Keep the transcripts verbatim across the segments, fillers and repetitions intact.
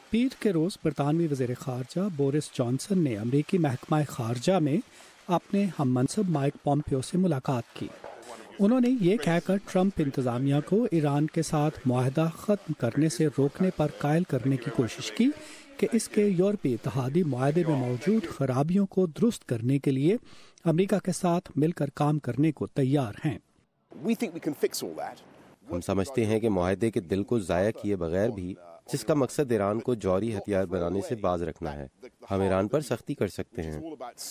پیر کے روز برطانوی وزیر خارجہ بورس جانسن نے امریکی محکمہ خارجہ میں اپنے ہم منصب مائک پومپیو سے ملاقات کی۔ انہوں نے یہ کہہ کر ٹرمپ انتظامیہ کو ایران کے ساتھ معاہدہ ختم کرنے سے روکنے پر قائل کرنے کی کوشش کی کہ اس کے یورپی اتحادی معاہدے میں موجود خرابیوں کو درست کرنے کے لیے امریکہ کے ساتھ مل کر کام کرنے کو تیار ہیں۔ ہم سمجھتے ہیں کہ معاہدے کے دل کو ضائع کیے بغیر بھی، جس کا مقصد ایران کو جوہری ہتھیار بنانے سے باز رکھنا ہے، ہم ایران پر سختی کر سکتے ہیں۔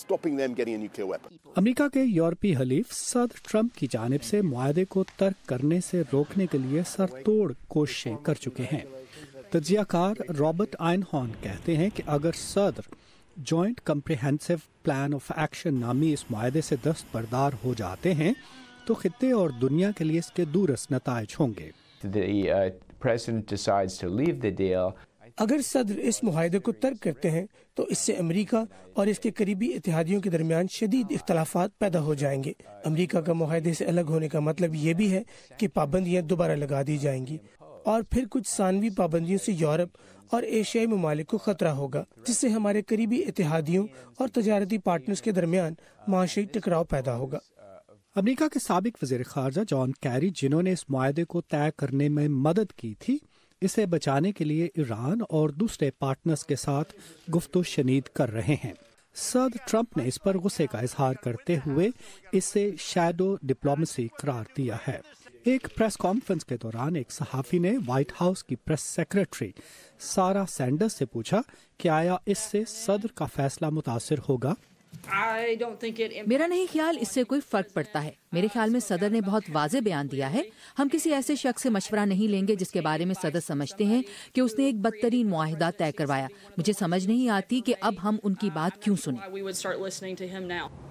امریکہ کے یورپی حلیف صدر ٹرمپ کی جانب سے معاہدے کو ترک کرنے سے روکنے کے لیے سر توڑ کوششیں کر چکے ہیں۔ تجزیہ کار رابرٹ آئن ہارن کہتے ہیں کہ اگر صدر joint comprehensive plan of action نامی اس معاہدے سے دستبردار ہو جاتے ہیں تو خطے اور دنیا کے لیے اس کے دورس نتائج ہوں گے۔ اگر صدر اس معاہدے کو ترک کرتے ہیں تو اس سے امریکہ اور اس کے قریبی اتحادیوں کے درمیان شدید اختلافات پیدا ہو جائیں گے۔ امریکہ کا معاہدے سے الگ ہونے کا مطلب یہ بھی ہے کہ پابندیاں دوبارہ لگا دی جائیں گی، اور پھر کچھ ثانوی پابندیوں سے یورپ اور ایشیائی ممالک کو خطرہ ہوگا، جس سے ہمارے قریبی اتحادیوں اور تجارتی پارٹنرز کے درمیان معاشی ٹکراؤ پیدا ہوگا۔ امریکہ کے سابق وزیر خارجہ جان کیری، جنہوں نے اس معاہدے کو طے کرنے میں مدد کی تھی، اسے بچانے کے لیے ایران اور دوسرے پارٹنرز کے ساتھ گفت و شنید کر رہے ہیں۔ صدر ٹرمپ نے اس پر غصے کا اظہار کرتے ہوئے اسے شیڈو ڈپلومیسی قرار دیا ہے۔ ایک پریس کانفرنس کے دوران ایک صحافی نے وائٹ ہاؤس کی پریس سیکرٹری سارا سینڈرز سے پوچھا کہ آیا اس سے صدر کا فیصلہ متاثر ہوگا؟ میرا نہیں خیال اس سے کوئی فرق پڑتا ہے۔ میرے خیال میں صدر نے بہت واضح بیان دیا ہے۔ ہم کسی ایسے شخص سے مشورہ نہیں لیں گے جس کے بارے میں صدر سمجھتے ہیں کہ اس نے ایک بدترین معاہدہ طے کروایا۔ مجھے سمجھ نہیں آتی کہ اب ہم ان کی بات کیوں سنیں۔